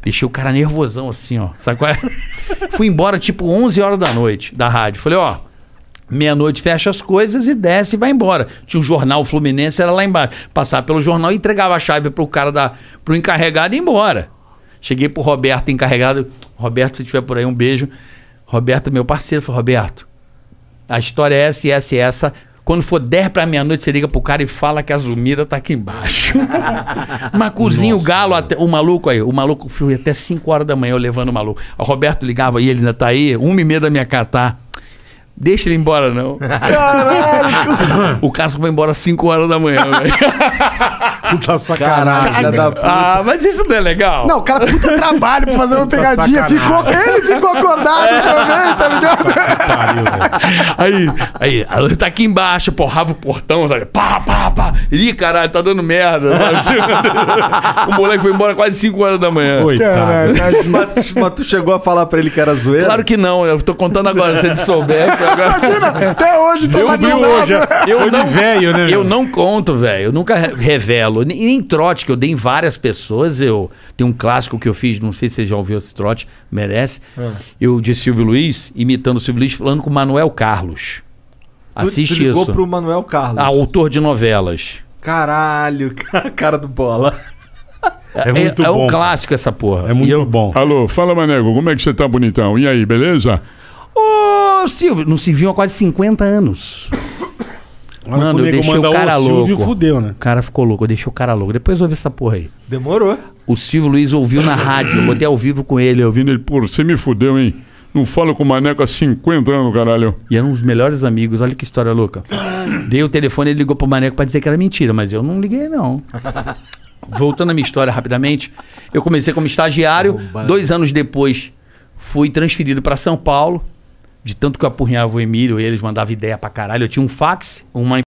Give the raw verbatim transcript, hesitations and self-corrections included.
Deixei o cara nervosão assim, ó. Sabe qual é? Fui embora tipo onze horas da noite da rádio. Falei, ó, meia-noite fecha as coisas e desce e vai embora. Tinha um jornal Fluminense, era lá embaixo. Passava pelo jornal e entregava a chave pro cara da, pro encarregado e ir embora. Cheguei pro Roberto, encarregado. Roberto, se tiver por aí, um beijo. Roberto, meu parceiro, falou, Roberto, a história é essa e essa e essa. Quando for dez para meia-noite, você liga pro cara e fala que a Zumira tá aqui embaixo. Macuzinho, o galo, até, o maluco aí. O maluco foi até cinco horas da manhã eu levando o maluco. O Roberto ligava e ele ainda tá aí, uma e meia da minha casa, tá? Deixa ele embora, não. Caralho! O cara só vai embora às cinco horas da manhã, velho. Puta sacanagem. Da puta. Ah, mas isso não é legal? Não, o cara puta trabalho pra fazer uma pegadinha. Ficou, ele ficou acordado é. também, tá ligado? Aí, aí, aí, tá aqui embaixo, porrava o portão, sabe? Pá, pá, pá. Ih, caralho, tá dando merda. O moleque foi embora quase cinco horas da manhã. Coitado. Mas, mas tu chegou a falar pra ele que era zoeira? Claro que não, eu tô contando agora, se ele souber. Imagina, até hoje eu vi hoje, eu não, velho, né? Eu não conto, velho. Eu nunca revelo. Nem, nem trote que eu dei em várias pessoas. Eu tem um clássico que eu fiz, não sei se você já ouviu esse trote, merece. Ah. Eu de Silvio Luiz, imitando o Silvio Luiz, falando com o Manuel Carlos. Assiste tu, tu ligou isso. Pro Manuel Carlos. Ah, autor de novelas. Caralho, cara do bola. É muito é, bom. É um clássico essa porra. É muito eu, bom. Alô, fala, Manego, como é que você tá, bonitão? E aí, beleza? Ô, Silvio, não se viu há quase cinquenta anos. Mano, eu deixei o cara o louco. Silvio fudeu, né? O cara ficou louco, eu deixei o cara louco. Depois eu ouvi essa porra aí. Demorou. O Silvio Luiz ouviu na rádio, eu botei ao vivo com ele, ouvindo ele. Pô, você me fudeu, hein? Não falo com o Maneco há cinquenta anos, caralho. E eram os melhores amigos, olha que história louca. Dei o telefone, ele ligou pro Maneco pra dizer que era mentira, mas eu não liguei, não. Voltando à minha história rapidamente, eu comecei como estagiário, dois anos depois fui transferido para São Paulo. De tanto que eu apurrinhava o Emílio, eles mandavam ideia pra caralho. Eu tinha um fax, uma